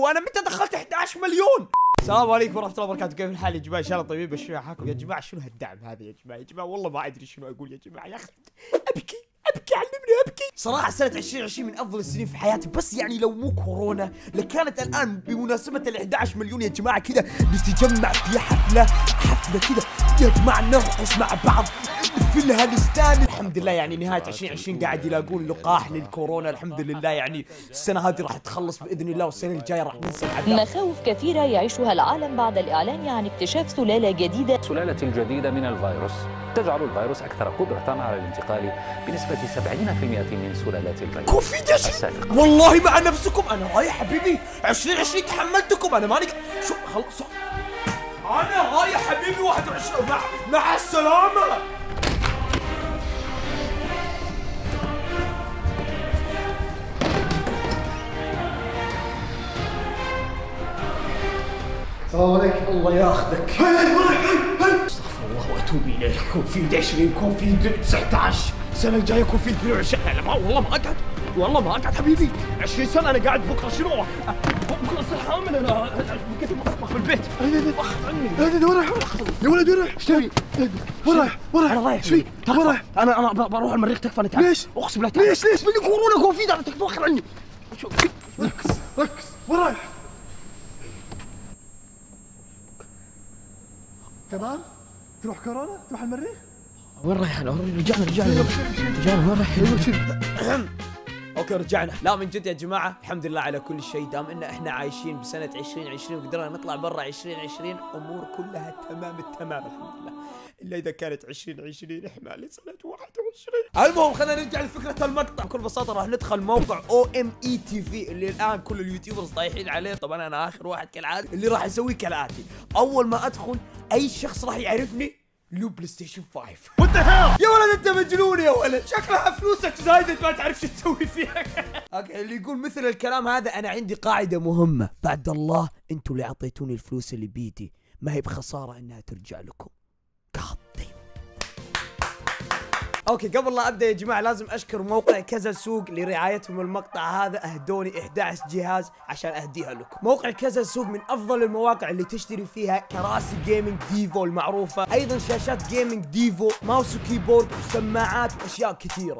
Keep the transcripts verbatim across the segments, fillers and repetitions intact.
وانا متى دخلت احد عشر مليون؟ السلام عليكم ورحمة الله وبركاته، كيف الحال يا جماعة؟ ان شاء الله طيبين. بشوي حالكم يا جماعة. شنو هالدعم هذا يا جماعة؟ يا جماعة والله ما ادري شنو اقول يا جماعة. يا اخي ابكي ابكي، علمني ابكي. صراحة سنة عشرين عشرين من افضل السنين في حياتي، بس يعني لو مو كورونا لكانت الان بمناسبة ال احد عشر مليون يا جماعة كذا نتجمع في حفلة حفلة كذا يا جماعة، نرقص مع بعض نحفلها نستانس. الحمد لله يعني نهاية عشرين عشرين قاعد يلاقون لقاح للكورونا، الحمد لله. يعني السنة هذه راح تخلص باذن الله، والسنة الجاية راح ننسى العذاب. مخاوف كثيرة يعيشها العالم بعد الإعلان عن اكتشاف سلالة جديدة. السلالة الجديدة من الفيروس تجعل الفيروس أكثر قدرة على الانتقال بنسبة سبعين بالمئة من سلالات الفيروس كوفيد السابقة. والله مع نفسكم أنا رايح حبيبي. عشرين عشرين تحملتكم أنا ماني شو خلص. أنا رايح حبيبي واحد وعشرين. مع مع السلامة. السلام عليكم. الله ياخذك. استغفر الله واتوب اليه. كوفيد عشرين، كوفيد تسعة عشر، السنه الجايه كوفيد اثنين وعشرين. لا ما والله ما اقعد، والله ما اقعد حبيبي. عشرين سنه انا قاعد. بكره شنو؟ بكره اصير حامل انا. بقيت المطبخ في البيت. وخذ عني. يا وين رايح؟ يا ولد وين رايح؟ ايش تبي؟ وين رايح؟ وين رايح؟ انا رايح. ايش فيك؟ وين رايح؟ انا انا بروح المريخ. تكفى انت. ليش؟ اقسم بالله. ليش ليش؟ بدي كورونا كوفيد. انا تكفى وخذ عني. ركز ركز. وين رايح؟ كمان؟ تروح كورونا؟ تروح المريخ؟ وين رايح انا؟ رجعنا رجعنا رجعنا وين رايح؟ اوكي رجعنا. لا من جد يا جماعة الحمد لله على كل شيء، دام ان احنا عايشين بسنة عشرين عشرين وقدرنا نطلع برا عشرين عشرين، امور كلها تمام التمام الحمد لله. الا اذا كانت عشرين عشرين احمال سنة واحد وعشرين. المهم خلينا نرجع لفكرة المقطع. بكل بساطة راح ندخل موقع او ام اي تي في اللي الان كل اليوتيوبرز طايحين عليه. طبعا انا اخر واحد كالعادة. اللي راح اسويه كالاتي: اول ما ادخل اي شخص راح يعرفني له بلاي ستيشن خمسة. وات ذا هيل يا ولد، انت مجنون يا ولد. شكلها فلوسك زايده ما تعرف شو تسوي فيها. اوكي اللي يقول مثل الكلام هذا، انا عندي قاعده مهمه: بعد الله انتوا اللي اعطيتوني الفلوس اللي بيدي، ما هي بخساره انها ترجع لكم. قاطي. اوكي قبل لا ابدا يا جماعه لازم اشكر موقع كذا سوق لرعايتهم المقطع هذا. اهدوني احد عشر جهاز عشان اهديها لكم. موقع كذا سوق من افضل المواقع اللي تشتري فيها كراسي جيمنج ديفو المعروفه، ايضا شاشات جيمنج ديفو، ماوس وكيبورد وسماعات واشياء كثيره.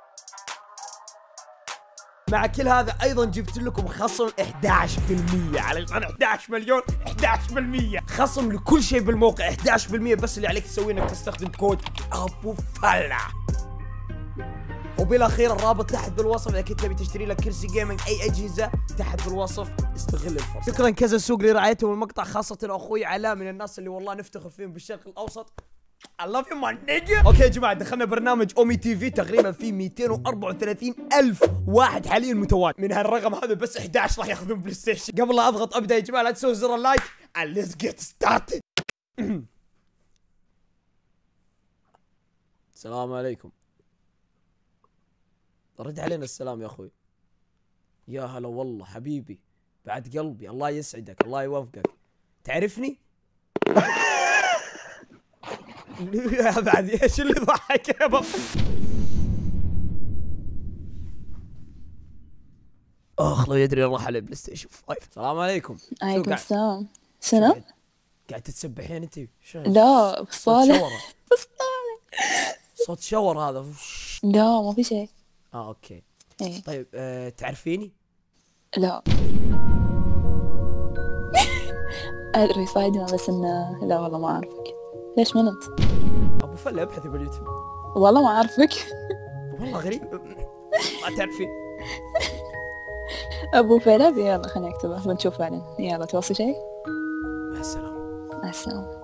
مع كل هذا ايضا جبت لكم خصم احد عشر بالمئة علشان احد عشر مليون. احد عشر بالمئة خصم لكل شيء بالموقع. احد عشر بالمئة بس اللي عليك تسويه انك تستخدم كود ابو فلا. وبالاخير الرابط تحت بالوصف اذا كنت تبي تشتري لك كرسي جيمنج اي اجهزه تحت بالوصف. استغل الفرصه. شكرا كذا سوق لرعايتهم المقطع، خاصه اخوي علاء من الناس اللي والله نفتخر فيهم بالشرق الاوسط. I love you my nigga. اوكي يا جماعه دخلنا برنامج اومي تي في، تقريبا في مئتين وأربعة وثلاثين ألف واحد حاليا متواجد. من هالرقم هذا بس احد عشر راح ياخذون بلاي ستيشن. قبل لا اضغط ابدا يا جماعه لا تنسوا زر اللايك and let's get started. السلام عليكم. رد علينا السلام يا اخوي. يا هلا والله حبيبي بعد قلبي. الله يسعدك الله يوفقك. تعرفني؟ بعد ايش اللي ضحك يا بابا؟ اخ لو يدري راح على بلاي ستيشن خمسة. السلام عليكم. عليكم السلام. شنو؟ قاعد تتسبحين انت؟ لا بصالة. صوت شاور هذا. لا ما في شيء. اه اوكي. ايه طيب أه تعرفيني؟ لا. ادري صايدنا بس انه لا والله ما اعرفك. ليش من انت؟ ابو فله ابحثي باليوتيوب. والله ما اعرفك. والله غريب ما تعرفي. ابو فله يلا خليني اكتبه بنشوف بعدين. يلا توصي شيء؟ مع السلامة. مع السلامة.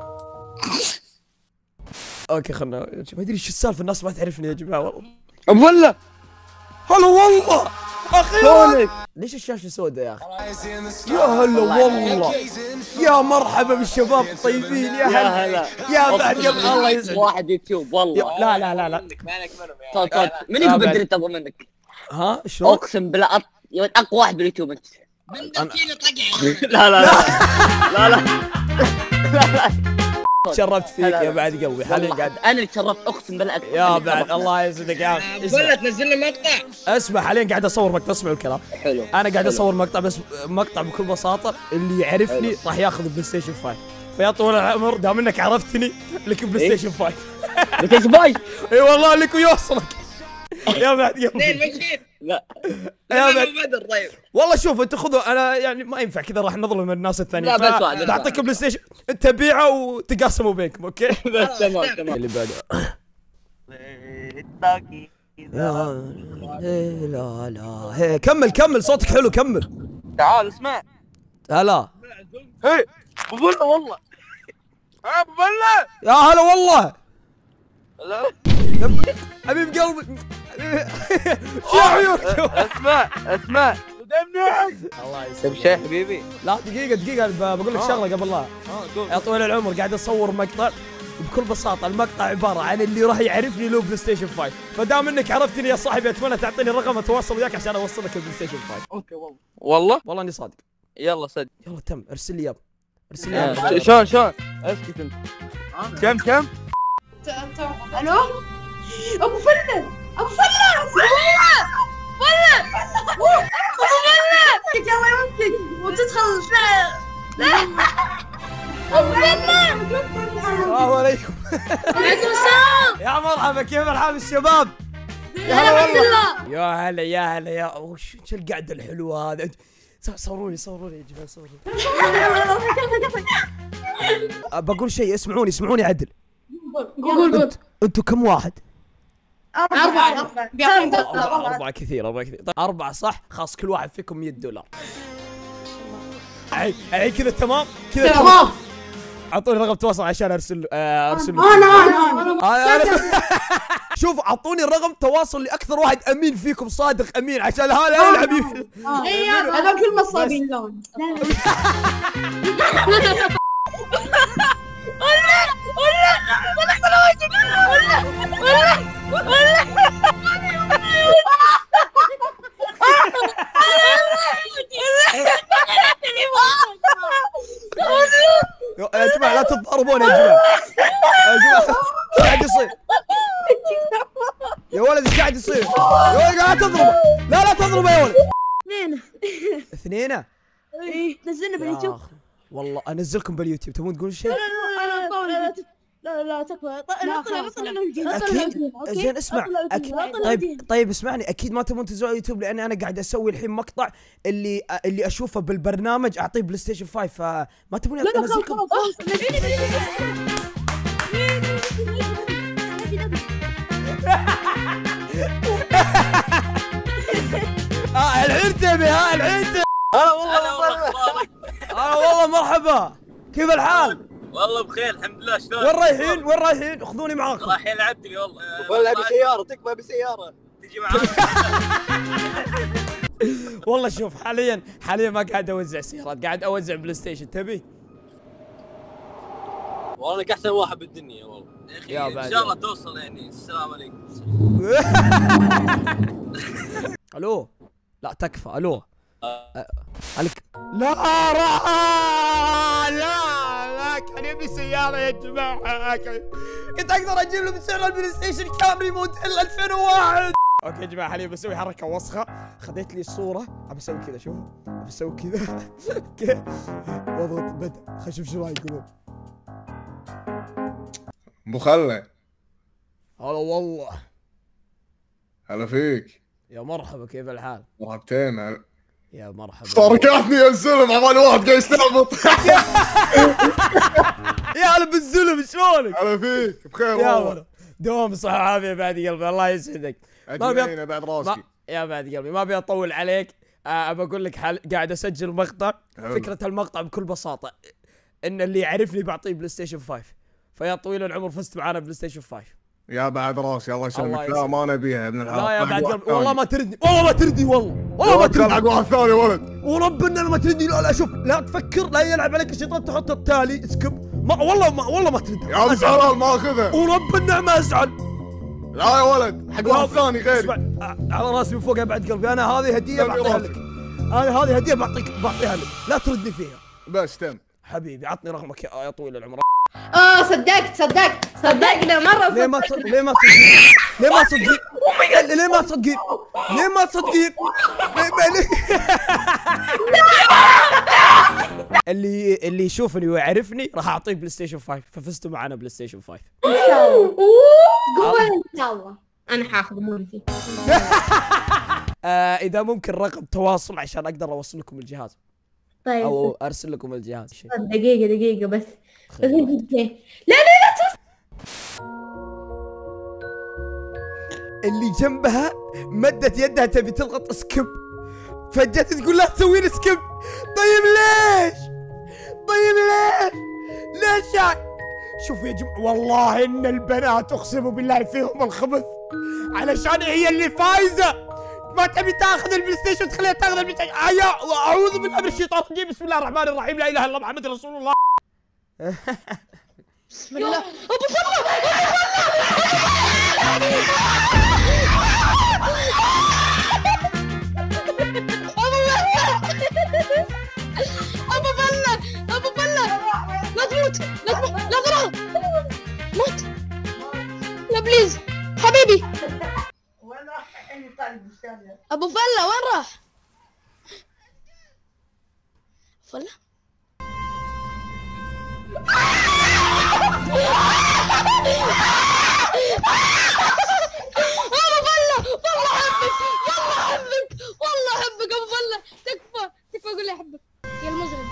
اوكي خلنا ما ادري شو السالفه الناس ما تعرفني يا جماعه والله. ابو ولا هلا والله اخيرا. ليش الشاشه سوداء يا اخي؟ يا هلا والله. يا مرحبا بالشباب الطيبين. يا هلا يا بعد يلا الله يسعدك. واحد يوتيوب والله. لا لا لا لا صوت صوت من يقول بدري تبغى منك؟ ها شلون؟ اقسم بالله أط... اقوى واحد باليوتيوب انت. من دفيني طقع. لا لا لا لا لا لا تشرفت فيك يا بعد قلبي. حاليا قاعد انا اللي تشرفت اقسم بالله اكثر. يا بعد الله يسعدك يا اخي. ولا تنزل لنا مقطع. اسمع حاليا قاعد اصور مقطع، اسمعوا الكلام. حلو. انا قاعد اصور مقطع، بس مقطع بكل بساطه اللي يعرفني راح ياخذ البلاي ستيشن خمسة. فيا طويل العمر دام انك عرفتني لك بلاي ستيشن خمسة. بلاي ستيشن خمسة؟ اي والله لك ويوصلك يا بعد اثنين قلبي. مشيت. لا يا بعد بدر. طيب والله شوف انت خذوا، انا يعني ما ينفع كذا راح نظلم الناس الثانيين. لا بس واحد بعطيك بلاي ستيشن انت بيعه وتقاسموا بينكم اوكي. بس تمام تمام. اللي بعده لا لا لا هي كمل كمل صوتك حلو كمل. تعال اسمع. هلا هي ابو فله والله. ابو فله يا هلا والله. لا حبيب قلبي شو عيونك. اسمع اسمع قدامني. الله طيب يسلمك. شيء حبيبي. لا دقيقة دقيقة بقول لك شغلة قبل لا. اه قول. يا طويل العمر قاعد اصور مقطع، بكل بساطة المقطع عبارة عن اللي راح يعرفني له بلاي ستيشن خمسة، فدام انك عرفتني يا صاحبي اتمنى تعطيني الرقم اتواصل وياك عشان اوصلك البلاي ستيشن خمسة. اوكي والله. والله والله اني صادق. يلا صدق. يلا تم ارسل لي ياب. ارسل لي ياب. آه، شلون شلون اسكت انت. كم كم؟ الو ابو فله ابو فله ابو فله فله ابو فله الله يوفقك وتدخل ابو فله. السلام عليكم. وعليكم السلام. يا مرحبا كيف الحال الشباب؟ يا هلا والله. يا هلا يا هلا يا وش وش القعده الحلوه هذه. صوروني صوروني يا جماعه صوروني. بقول شيء اسمعوني اسمعوني عدل. قول قول. انتوا كم واحد؟ أربعة. أربعة أربعة كثير أربعة كثير. طيب أربعة صح؟ خلاص كل واحد فيكم مية دولار. الحين الحين كذا تمام؟ كذا تمام. أعطوني رقم تواصل عشان أرسل آه أرسل له. أنا أنا أنا شوف أعطوني رقم تواصل لأكثر واحد أمين فيكم صادق أمين عشان هذا أنا الحبيب. أيوه هذول كل نصابين لون. يا جماعة لا تضربون يا جماعة. يا جماعة ايش قاعد يصير؟ يا ولد ايش قاعد يصير؟ يا ولد لا تضربه. لا لا تضربه يا ولد. اثنين. اثنين؟ ايه نزلنا باليوتيوب. والله انزلكم باليوتيوب تبون تقولون شيء؟ لا لا لا لا تكفى. اكيد زين اسمع أكيد. طيب طيب اسمعني اكيد ما تبون تنزلوا على اليوتيوب لاني انا قاعد اسوي الحين مقطع اللي اللي اشوفه بالبرنامج اعطيه بلاي ستيشن خمسة فما تبون انزلكم. اه الحين تبي ها الحين تبي. هلا والله. اه والله مرحبا كيف الحال؟ والله بخير الحمد لله. شلون؟ وين رايحين؟ وين رايحين؟ خذوني معاكم. رايحين العبدلي والله. والله بسيارة تكفى بسيارة. تجي معانا. والله شوف حاليا حاليا ما قاعد اوزع سيارات قاعد اوزع بلاي ستيشن تبي؟ والله انك احسن واحد بالدنيا والله. يا اخي ان شاء الله توصل يعني. السلام عليكم. الو لا تكفى الو. عليك لا راح لا لا كان يبي سيارة يا جماعة. كنت اقدر اجيب له بسعر البلاي ستيشن كامري موديل ألفين وواحد. اوكي يا جماعة حاليا بسوي حركة وسخة. خذيت لي الصورة ابي اسوي كذا شوف ابي اسوي كذا اوكي واضغط بدء خلينا نشوف شو راح يقولون. ابو خله هلا والله. هلا فيك. يا مرحبا كيف الحال؟ مرحبتين. هلا يا مرحبا. صاركتني يا الزلم عمال واحد قاعد يستعبط. يا هلا بالزلم شلونك؟ هلا فيك بخير يا والله. مرحبا دوم صحة وعافية بعد قلبي الله يسعدك. ما ابي بعد راسي. ما... يا بعد قلبي ما ابي اطول عليك. أه بقول لك حال... قاعد اسجل مقطع. حلو. فكرة المقطع بكل بساطة ان اللي يعرفني بعطيه بلاي ستيشن خمسة. فيا طويل العمر فزت معانا بلاي ستيشن خمسة. يا بعد راسي الله يسلمك. الله لا يسلمك. ما نبيها يا ابن الحلال. لا يا بعد قلبي والله ما تردني والله ما تردني والله والله ما تردني. حق واحد ثاني ولد. وربنا ما تردني. لا لا شوف لا تفكر لا يلعب عليك الشيطان تحط التالي اسكب ما والله ما والله ما ترد. يا ابو حلال ما اخذها. ورب النعمة ازعل. لا يا ولد حق واحد ثاني غيري. اسمع على راسي من فوق يا بعد قلبي انا هذه هدية بعطيها لك. انا هذه هدية بعطيك بعطيها لك لا تردني فيها. بس تم حبيبي عطني رقمك يا طويل العمر. اه صدقت صدقت صدقنا مرة. ليه ما تص... ليه ما تصدقين؟ ليه ما تصدقين؟ ليه ما تصدقين؟ ليه ما تصدقين؟ اللي اللي يشوفني ويعرفني راح اعطيه بلاي ستيشن خمسة، ففزتوا معنا بلاي ستيشن خمسة. ان شاء الله. قول ان شاء الله. انا حاخذ مولتي. آه اذا ممكن رقم تواصل عشان اقدر اوصل لكم الجهاز. طيب او ارسل لكم الجهاز. دقيقة دقيقة بس. لا لا لا تس... اللي جنبها مدت يدها تبي تضغط سكيب، فجأة تقول لا تسوين سكيب. طيب ليش؟ طيب ليش؟ ليش يعني؟ شوفوا يا جماعة والله ان البنات اقسم بالله فيهم الخبث، علشان هي اللي فايزة ما تبي تاخذ البلاي ستيشن تخليها تاخذ البلاي ستيشن. ايا اعوذ بالله من الشيطان الرجيم، بسم الله الرحمن الرحيم، لا اله الا الله محمد رسول الله. بسم الله. ابو فضل ابو فله ابو فله لا تموت لا تموت لا تروح موت لا بليز حبيبي. وين راح عيني طالب بالشارع؟ ابو فله وين راح؟ فله ابو فله والله احبك والله احبك والله احبك ابو فله. تكفى تكفى اقول لي احبك يا المزعج.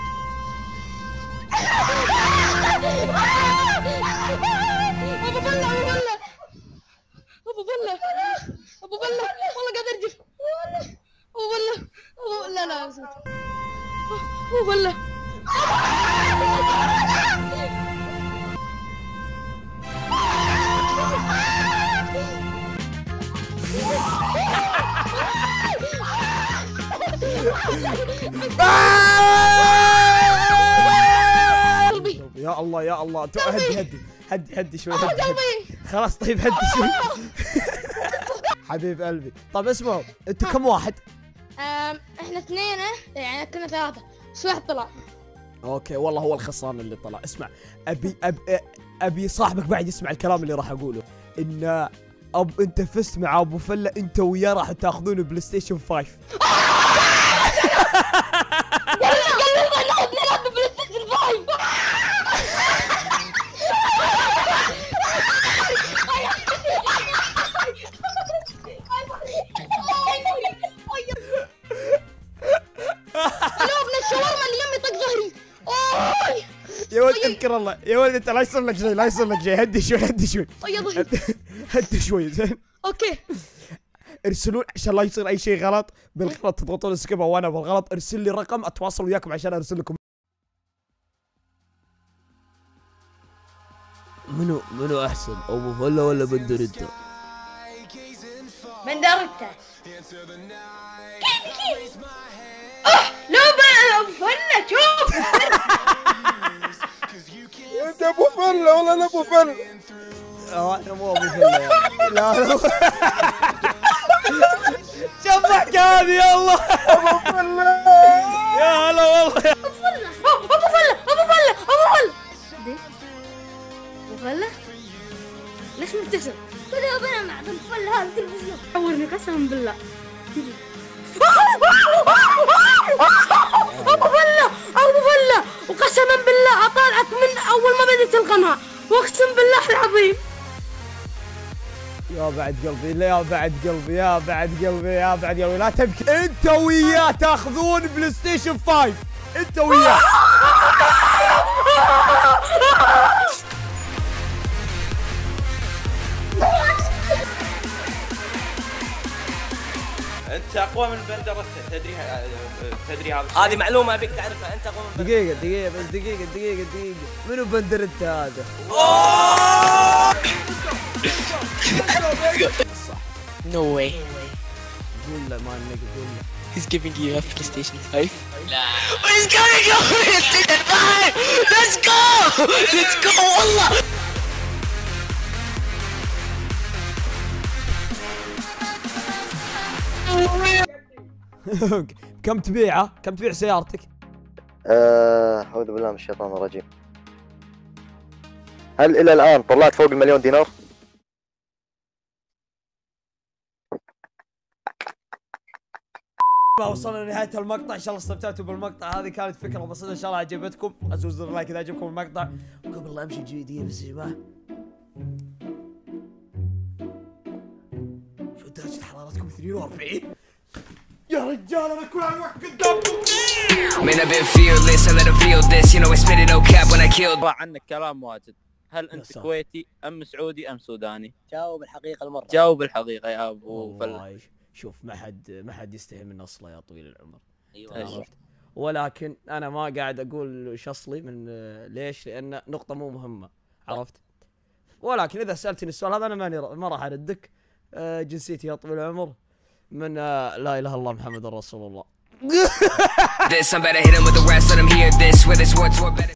ابو فله ابو فله ابو فله ابو فله والله قاعد ارجف. ابو فله ابو لا لا ابو فله يا الله يا الله. هدي هدي هدي هدي شوي هدي هدي. خلاص طيب هدي شوي. حبيب قلبي. طب اسمعوا انتوا كم واحد؟ احنا اثنين يعني كنا ثلاثة بس واحد طلع. اوكي والله هو الخسران اللي طلع. اسمع ابي ابي ابي صاحبك بعد يسمع الكلام اللي راح اقوله، ان اب انت فزت مع ابو فله، انت وياه راح تاخذون بلاي ستيشن خمسة. يا ولد اذكر الله يا ولد انت لا يصير لك شيء لا يصير لك شيء. هدي شوي هدي شوي هدي شوي زين. اوكي ارسلون عشان لا يصير اي شيء غلط بالغلط تضغطون سكيب وانا بالغلط ارسل لي رقم اتواصل وياكم عشان ارسل لكم. منو منو احسن ابو فله ولا بندريتا؟ بندريتا. كيف كيف اه لا ابو فله شوف. انت ابو فله والله انا ابو فله. انا مو ابو فله لا لا. شبك هذه يلا ابو فله يا هلا والله. ابو فله ابو فله ابو فله ابو فله ابو فله ليش مبتسم؟ كذا انا مع ابو فله هذا التلفزيون. عورني قسما بالله. ابو فله ابو فله وقسما بالله اطالعك من اول ما بديت القناه واقسم بالله العظيم. يا بعد قلبي يا بعد قلبي يا بعد قلبي يا بعد قلبي لا تبكي. انت وياه تاخذون بلاي ستيشن خمسة انت وياه. انت اقوى من بندرته تدري تدري هذا هذه معلومه ابيك تعرفها. انت اقوى من دقيقه دقيقه بس دقيقه دقيقه دقيقه منو بندرته هذا؟ No way. قول له ما نقدر قول له. He's giving you a PlayStation five. لا. He's gonna go PlayStation five. Let's go. Let's go والله. كم تبيعه؟ كم تبيع سيارتك؟ أه... أعوذ بالله من الشيطان الرجيم. هل الى الان طلعت فوق المليون دينار؟ وصلنا لنهاية المقطع، ان شاء الله استمتعتوا بالمقطع. هذه كانت فكرة بسيطة ان شاء الله عجبتكم. ازوا زر لايك اذا عجبكم المقطع. وقبل لا امشي جديدية بس يا جماعة، شو درجة حرارتكم؟ اثنين وأربعين يا رجال، انا كل هالوقت قدامكم. Man, I've been fearless, I let them feel this, you know I spit it no cap when I killed. طلع عنك كلام واجد. هل انت كويتي ام سعودي ام سوداني؟ جاوب الحقيقة المرة. جاوب الحقيقة يا ابو فل. شوف، ما حد ما حد يستحي من اصله يا طويل العمر. ايوه. ولكن انا ما قاعد اقول شصلي من ليش؟ لان نقطة مو مهمة، عرفت؟ ولكن اذا سالتني السؤال هذا انا ماني ما راح اردك. جنسيتي يا طويل العمر من لا اله الا الله محمد رسول الله. This I'm better hit him with the rest, let him hear this, where this words were better.